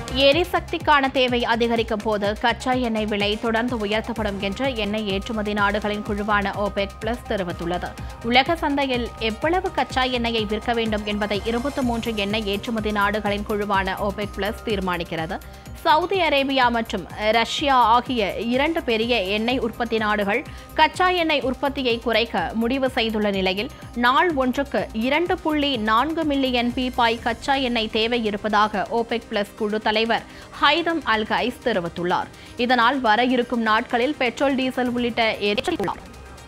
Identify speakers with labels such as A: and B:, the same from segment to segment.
A: எரிசக்திக்கான தேவை அதிகரிக்கும் போது கச்சா எண்ணெய் விலை தொடர்ந்து உயர்த்தப்படும் என்று எண்ணெய் ஏற்றுமதி நாடுகளின் குழுவான OPEC Plus தெரிவித்துள்ளது. உலக சந்தையில் எவ்வளவு கச்சா எண்ணெயை விற்க வேண்டும் என்பதை 23 எண்ணெய் ஏற்றுமதி நாடுகளின் குழுவான OPEC Plus தீர்மானிக்கிறது. சவுதி அரேபியா மற்றும் ரஷ்யா ஆகிய 2 பெரிய எண்ணெய் உற்பத்தி நாடுகள் கச்சா எண்ணெய் உற்பத்தியை குறைக்க முடிவு செய்துள்ள நிலையில் நாள் ஒன்றுக்கு 2.4 மில்லியன் பீப்பாய் கச்சா எண்ணெய் தேவை இருப்பதாக OPEC Plus குழு தலைவர் ஹைதம் அல் கைஸ் தெரிவித்துள்ளார். இதனால் வர இருக்கும் நாட்களில் பெட்ரோல், டீசல் உள்ளிட்ட எரிபொருள்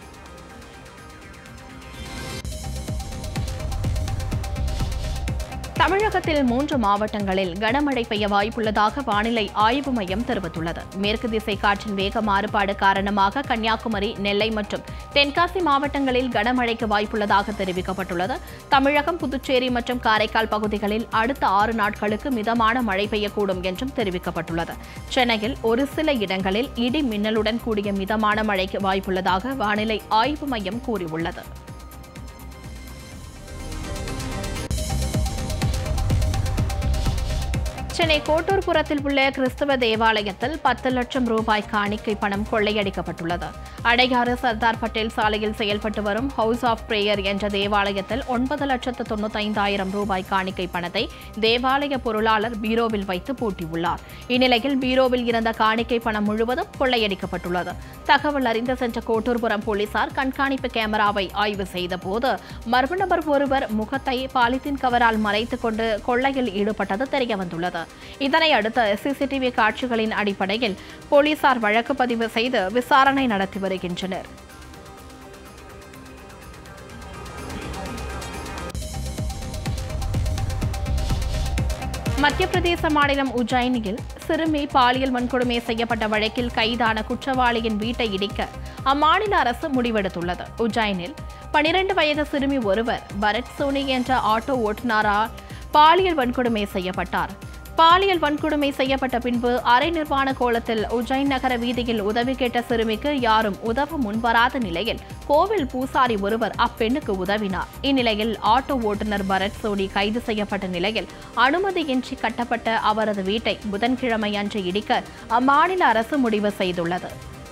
A: தமிழகத்தில் 3 மாவட்டங்களில் கனமழை பெய்ய வாய்ப்புள்ளதாக வானிலை ஆய்வு மையம் தெரிவித்துள்ளது. மேற்கு திசை காற்றின் வேக மாறுபாடு காரணமாக கன்னியாகுமரி, நெல்லை மற்றும் தென்காசி மாவட்டங்களில் கனமழைக்கு வாய்ப்புள்ளதாக தெரிவிக்கப்பட்டுள்ளது. தமிழகம், புதுச்சேரி மற்றும் காரைக்கால் பகுதிகளில் அடுத்த 6 நாட்களுக்கு மிதமான மழை பெய்யக்கூடும் என்றும் தெரிவிக்கப்பட்டுள்ளது. சென்னையில் ஒரு சில இடங்களில் இடி மின்னலுடன் கூடிய மிதமான மழைக்கு வாய்ப்புள்ளதாக வானிலை ஆய்வு மையம் கூறியுள்ளது. சென்னை கோட்டூர்புரத்தில் உள்ள கிறிஸ்தவ தேவாலயத்தில் 10 லட்சம் ரூபாய் காணிக்கை பணம் கொள்ளையடிக்கப்பட்டுள்ளது. அடையாறு சர்தார் பட்டேல் சாலையில் செயல்பட்டு வரும் ஹவுஸ் ஆஃப் பிரேயர் என்ற தேவாலயத்தில் 9,95,000 ரூபாய் காணிக்கை பணத்தை தேவாலய பொருளாளர் பீரோவில் வைத்து பூட்டியுள்ளார். இந்நிலையில் பீரோவில் இருந்த காணிக்கை பணம் முழுவதும் கொள்ளையடிக்கப்பட்டுள்ளது. தகவல் அறிந்து சென்ற கோட்டூர்புரம் போலீசார் கண்காணிப்பு கேமராவை ஆய்வு செய்தபோது மர்ம நபர் ஒருவர் முகத்தை பாலித்தீன் கவரால் மறைத்துக் கொண்டு கொள்ளையில் ஈடுபட்டது தெரியவந்துள்ளது. இதனை அடுத்து சிசிடிவி காட்சிகளின் அடிப்படையில் போலீசார் வழக்கு பதிவு செய்து விசாரணை நடத்தி வருகின்றனர். மத்திய பிரதேச மாநிலம் உஜ்ஜைனில் சிறுமி பாலியல் வன்கொடுமை செய்யப்பட்ட வழக்கில் கைதான குற்றவாளியின் வீட்டை இடிக்க அம்மாநில அரசு முடிவெடுத்துள்ளது. உஜ்ஜைனில் 12 வயது சிறுமி ஒருவர் பரத் சோனி என்ற ஆட்டோ ஓட்டுநரால் பாலியல் வன்கொடுமை செய்யப்பட்டார். பாலியல் வன்கொடுமை செய்யப்பட்ட பின்பு அரை நிர்வாண கோலத்தில் உஜ்ஜைன் நகர வீதியில் உதவி கேட்ட சிறுமிக்கு யாரும் உதவ முன்வராத நிலையில் கோவில் பூசாரி ஒருவர் அப்பெண்ணுக்கு உதவினார். இந்நிலையில் ஆட்டோ ஓட்டுநர் பரத் சோனி கைது செய்யப்பட்ட நிலையில் அனுமதியின்றி கட்டப்பட்ட அவரது வீட்டை புதன்கிழமை அன்று இடிக்க அம்மாநில அரசு முடிவு செய்துள்ளது.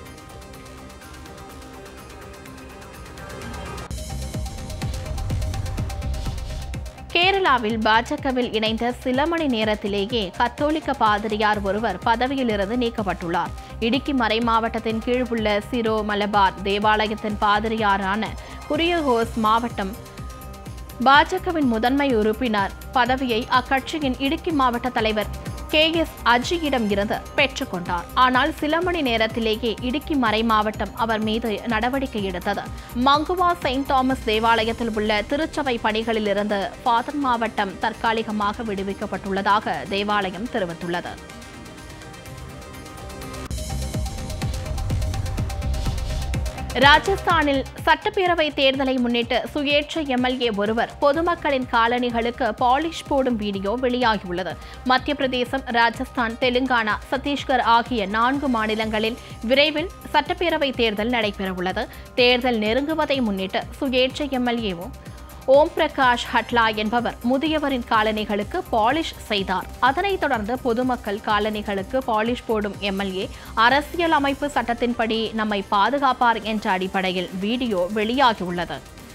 A: கேரளாவில் பாஜகவில் இணைந்த சில மணி நேரத்திலேயே கத்தோலிக்க பாதிரியார் ஒருவர் பதவியிலிருந்து நீக்கப்பட்டுள்ளார். இடுக்கி மறை மாவட்டத்தின் கீழ் உள்ள சிரோ மலபார் தேவாலயத்தின் பாதிரியாரான குரியகோஸ் மாவட்டம் பாஜகவின் முதன்மை உறுப்பினர் பதவியை அக்கட்சியின் இடுக்கி மாவட்ட தலைவர் KS அஜியிடம் இருந்து பெற்றுக்கொண்டார். ஆனால் சில மணி நேரத்திலேயே இடுக்கி மறை மாவட்டம் அவர் மீது நடவடிக்கை எடுத்தது. மங்குவா செயின்ட் தாமஸ் தேவாலயத்தில் உள்ள திருச்சபை பணிகளில் இருந்து பாதன் மாவட்டம் தற்காலிகமாக விடுவிக்கப்பட்டுள்ளதாக தேவாலயம் தெரிவித்துள்ளது. ராஜஸ்தானில் சட்டப்பேரவை தேர்தலை முன்னிட்டு சுயேட்சை MLA ஒருவர் பொதுமக்களின் காலணிகளுக்கு பாலிஷ் போடும் வீடியோ வெளியாகியுள்ளது. மத்திய பிரதேசம், ராஜஸ்தான், தெலுங்கானா, சத்தீஸ்கர் ஆகிய 4 மாநிலங்களில் விரைவில் சட்டப்பேரவை தேர்தல் நடைபெறவுள்ளது. தேர்தல் நெருங்குவதை முன்னிட்டு சுயேட்சை MLA ஓம் பிரகாஷ் ஹட்லா என்பவர் முதியவரின் காலணிகளுக்கு பாலிஷ் செய்தார். அதனைத் தொடர்ந்து பொதுமக்கள் காலணிகளுக்கு பாலிஷ் போடும் MLA அரசியல் அமைப்பு சட்டத்தின்படி நம்மை பாதுகாப்பார் என்ற அடிப்படையில் வீடியோ வெளியாகியுள்ளது.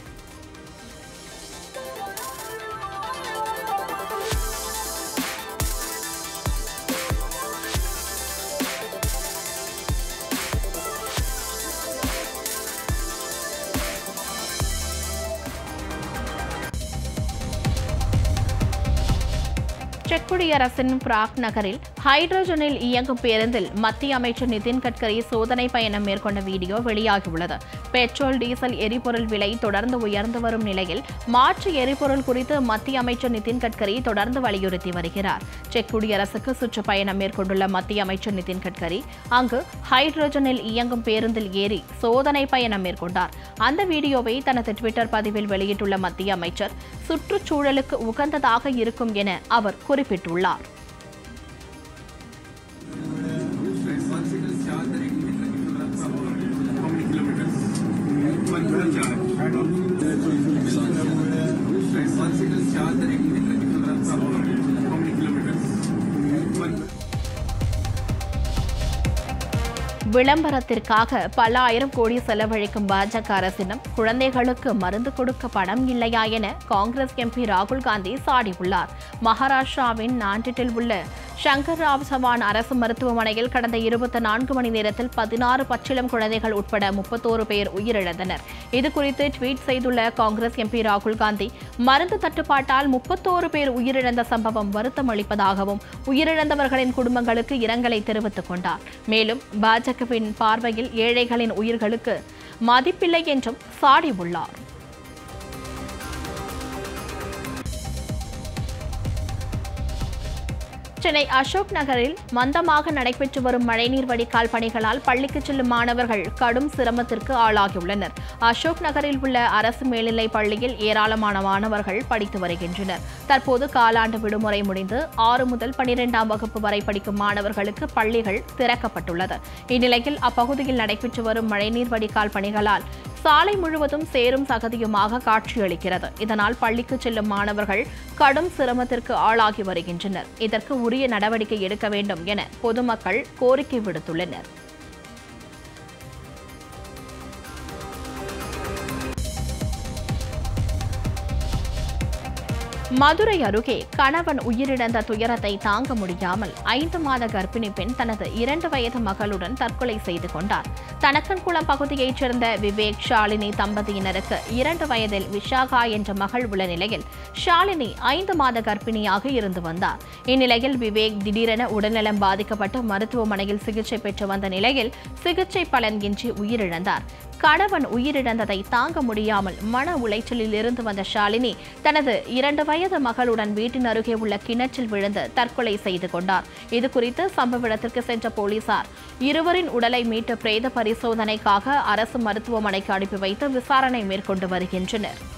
A: செக் குடியரசின் பிராக் நகரில் ஹைட்ரஜனில் இயங்கும் பேருந்தில் மத்திய அமைச்சர் நிதின் கட்கரி சோதனை பயணம் மேற்கொண்ட வீடியோ வெளியாகியுள்ளது. பெட்ரோல், டீசல் எரிபொருள் விலை தொடர்ந்து உயர்ந்து வரும் நிலையில் மாற்று எரிபொருள் குறித்து மத்திய அமைச்சர் நிதின் கட்கரி தொடர்ந்து வலியுறுத்தி வருகிறார். செக் குடியரசுக்கு சுற்றுப்பயணம் மேற்கொண்டுள்ள மத்திய அமைச்சர் நிதின் கட்கரி அங்கு ஹைட்ரஜனில் இயங்கும் பேருந்தில் ஏறி சோதனை பயணம் மேற்கொண்டார். அந்த வீடியோவை தனது ட்விட்டர் பதிவில் வெளியிட்டுள்ள மத்திய அமைச்சர் சுற்றுச்சூழலுக்கு உகந்ததாக இருக்கும் என அவர் குறிப்பிட்டுள்ளார்.
B: किलोमीटर
A: விளம்பரத்திற்காக பல ஆயிரம் கோடி செலவழிக்கும் பாஜக அரசிடம் குழந்தைகளுக்கு மருந்து கொடுக்க பணம் இல்லையா என காங்கிரஸ் எம்பி ராகுல் காந்தி சாடியுள்ளார். மகாராஷ்டிராவின் நாண்டிட்டில் உள்ள சங்கர் ராவ் சவான் அரசு மருத்துவமனையில் கடந்த 24 மணி நேரத்தில் 16 பச்சிளம் குழந்தைகள் உட்பட 31 பேர் உயிரிழந்தனர். இதுகுறித்து ட்வீட் செய்துள்ள காங்கிரஸ் எம்பி ராகுல் காந்தி, மருந்து தட்டுப்பாட்டால் 31 பேர் உயிரிழந்த சம்பவம் வருத்தம் அளிப்பதாகவும் உயிரிழந்தவர்களின் குடும்பங்களுக்கு இரங்கலை தெரிவித்துக் கொண்டார். மேலும் பாஜகவின் பார்வையில் ஏழைகளின் உயிர்களுக்கு மதிப்பில்லை என்றும் சாடியுள்ளார். சென்னை அசோக் நகரில் மந்தமாக நடைபெற்று வரும் மழைநீர் வடிகால் பணிகளால் பள்ளிக்கு செல்லும் மாணவர்கள் கடும் சிரமத்திற்கு ஆளாகியுள்ளனர். அசோக் நகரில் உள்ள அரசு மேல்நிலைப் பள்ளியில் ஏராளமான மாணவர்கள் படித்து வருகின்றனர். தற்போது காலாண்டு விடுமுறை முடிந்து 6 முதல் 12ஆம் வகுப்பு வரை படிக்கும் மாணவர்களுக்கு பள்ளிகள் திறக்கப்பட்டுள்ளது. இந்நிலையில் அப்பகுதியில் நடைபெற்று வரும் மழைநீர் வடிகால் பணிகளால் சாலை முழுவதும் சேரும் சகதியுமாக காட்சியளிக்கிறது. இதனால் பள்ளிக்கு செல்லும் மாணவர்கள் கடும் சிரமத்திற்கு ஆளாகி வருகின்றனர். இதற்கு உரிய நடவடிக்கை எடுக்க வேண்டும் என பொதுமக்கள் கோரிக்கை விடுத்துள்ளனர். மதுரை அருகே கணவன் உயிரிழந்த துயரத்தை தாங்க முடியாமல் 5 மாத கர்ப்பிணி பெண் தனது 2 வயது மகளுடன் தற்கொலை செய்து கொண்டார். தனக்கன்குளம் பகுதியைச் சேர்ந்த விவேக் ஷாலினி தம்பதியினருக்கு 2 வயதில் விஷாகா என்ற மகள் உள்ள நிலையில் ஷாலினி 5 மாத கர்ப்பிணியாக இருந்து வந்தார். இந்நிலையில் விவேக் திடீரென உடல்நலம் பாதிக்கப்பட்டு மருத்துவமனையில் சிகிச்சை பெற்று வந்த நிலையில் சிகிச்சை பலனின்றி உயிரிழந்தார். கணவன் உயிரிழந்ததை தாங்க முடியாமல் மன உளைச்சலில் இருந்து வந்த ஷாலினி தனது 2 வயது மகளுடன் வீட்டின் அருகே உள்ள கிணற்றில் விழுந்து தற்கொலை செய்து கொண்டார். இதுகுறித்து சம்பவ இடத்திற்கு சென்ற போலீசார் இருவரின் உடலை மீட்டு பிரேத பரிசோதனைக்காக அரசு மருத்துவமனைக்கு அனுப்பி வைத்து விசாரணை மேற்கொண்டு வருகின்றனர்.